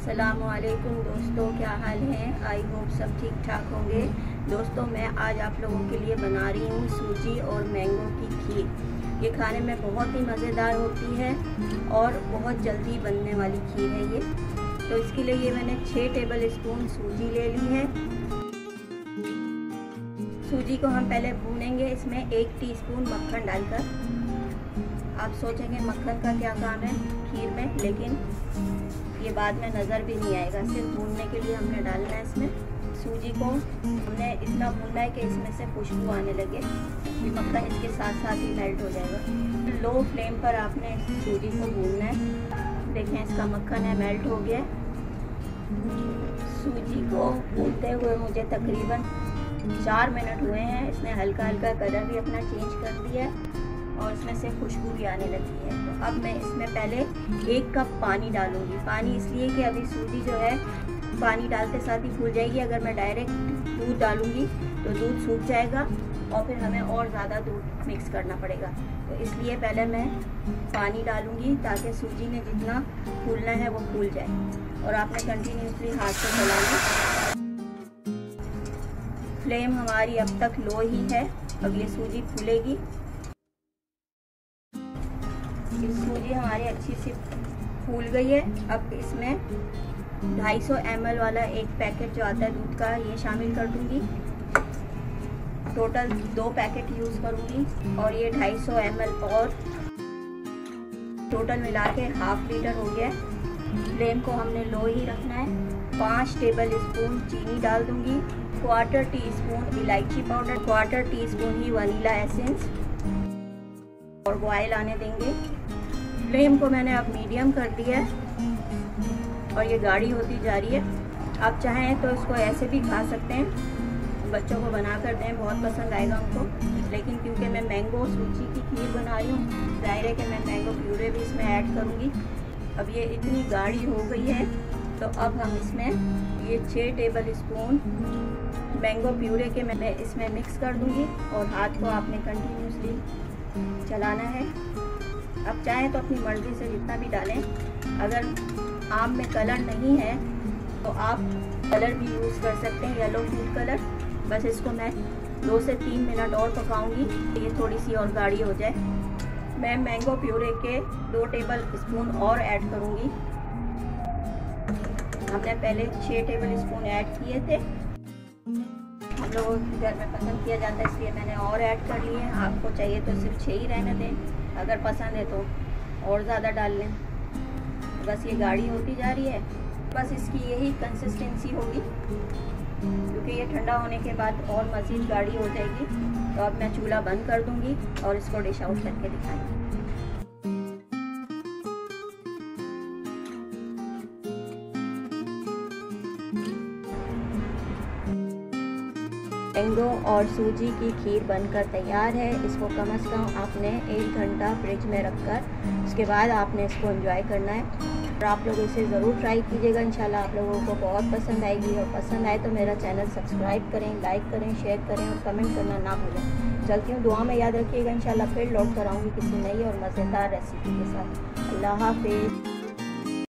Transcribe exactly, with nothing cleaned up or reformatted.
अस्सलामुअलैकुम दोस्तों, क्या हाल है। आई होप सब ठीक ठाक होंगे। दोस्तों, मैं आज आप लोगों के लिए बना रही हूँ सूजी और मैंगो की खीर। ये खाने में बहुत ही मज़ेदार होती है और बहुत जल्दी बनने वाली खीर है ये। तो इसके लिए ये मैंने छः टेबल स्पून सूजी ले ली है। सूजी को हम पहले भूनेंगे, इसमें एक टीस्पून मक्खन डालकर। आप सोचेंगे मक्खन का क्या काम है खीर में, लेकिन ये बाद में नज़र भी नहीं आएगा। सिर्फ भूनने के लिए हमने डालना है। इसमें सूजी को हमने इतना भूनना है कि इसमें से खुशबू आने लगे, कि मक्खन इसके साथ साथ ही मेल्ट हो जाएगा। लो फ्लेम पर आपने सूजी को भूनना है। देखें, इसका मक्खन है मेल्ट हो गया। सूजी को भूनते हुए मुझे तकरीबन चार मिनट हुए हैं। इसने हल्का हल्का कलर भी अपना चेंज कर दिया है और इसमें से खुशबू भी आने लगी है। तो अब मैं इसमें पहले एक कप पानी डालूंगी। पानी इसलिए कि अभी सूजी जो है पानी डालते साथ ही फूल जाएगी। अगर मैं डायरेक्ट दूध डालूंगी तो दूध सूख जाएगा और फिर हमें और ज़्यादा दूध मिक्स करना पड़ेगा। तो इसलिए पहले मैं पानी डालूंगी ताकि सूजी ने जितना फूलना है वो फूल जाए। और आपने कंटिन्यूसली हाथ से चलाना। फ्लेम हमारी अब तक लो ही है। अब ये सूजी फूलेगी। सूजी हमारी अच्छी सी फूल गई है। अब इसमें दो सौ पचास एम एल वाला एक पैकेट जो आता है दूध का, ये शामिल कर दूंगी। टोटल दो पैकेट यूज़ करूंगी और ये दो सौ पचास एम एल और टोटल मिला के हाफ लीटर हो गया। फ्लेम को हमने लो ही रखना है। पाँच टेबल स्पून चीनी डाल दूंगी। क्वार्टर टी स्पून इलायची पाउडर, क्वार्टर टी स्पून ही वनीला एसेंस और बॉयल आने देंगे। फ्लेम को मैंने अब मीडियम कर दिया है और ये गाढ़ी होती जा रही है। आप चाहें तो इसको ऐसे भी खा सकते हैं, बच्चों को बना कर दें, बहुत पसंद आएगा उनको। लेकिन क्योंकि मैं मैंगो सूजी की खीर बना रही हूँ, जाहिर है कि मैं मैंगो प्यूरे भी इसमें ऐड करूँगी। अब ये इतनी गाढ़ी हो गई है तो अब हम इसमें ये छः टेबल स्पून मैंगो प्यूरे के मैं इसमें मिक्स कर दूँगी और हाथ को आपने कंटिन्यूसली चलाना है। अब चाहें तो अपनी मर्ज़ी से जितना भी डालें। अगर आम में कलर नहीं है तो आप कलर भी यूज़ कर सकते हैं, येलो फूड कलर। बस इसको मैं दो से तीन मिनट और पकाऊंगी, ये थोड़ी सी और गाढ़ी हो जाए। मैं मैंगो प्यूरे के दो टेबल स्पून और ऐड करूंगी। हमने पहले छः टेबल स्पून ऐड किए थे। हम लोगों के घर में पसंद किया जाता है, इसलिए मैंने और ऐड कर लिए हैं। आपको चाहिए तो सिर्फ छः ही रहने दें, अगर पसंद है तो और ज़्यादा डाल लें। बस ये गाढ़ी होती जा रही है। बस इसकी यही कंसिस्टेंसी होगी, क्योंकि ये ठंडा होने के बाद और मज़ीद गाढ़ी हो जाएगी। तो अब मैं चूल्हा बंद कर दूंगी और इसको डिश आउट करके दिखाएंगे। मैंगो और सूजी की खीर बनकर तैयार है। इसको कम से कम आपने एक घंटा फ्रिज में रखकर उसके बाद आपने इसको एंजॉय करना है। और आप लोग इसे ज़रूर ट्राई कीजिएगा। इंशाल्लाह आप लोगों को बहुत पसंद आएगी। और पसंद आए तो मेरा चैनल सब्सक्राइब करें, लाइक करें, शेयर करें और कमेंट करना ना भूलें। चलती हूँ, दुआ में याद रखिएगा। इंशाल्लाह फिर लौट कर आऊँगी किसी नई और मज़ेदार रेसिपी के साथ। अल्लाह हाफिज़।